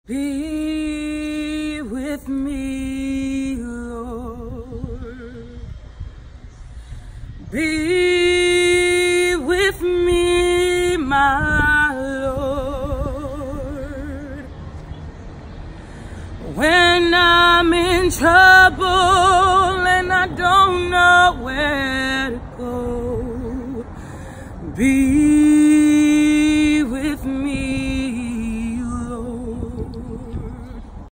Be with me, Lord. Be with me, my Lord. When I'm in trouble and I don't know where to go, be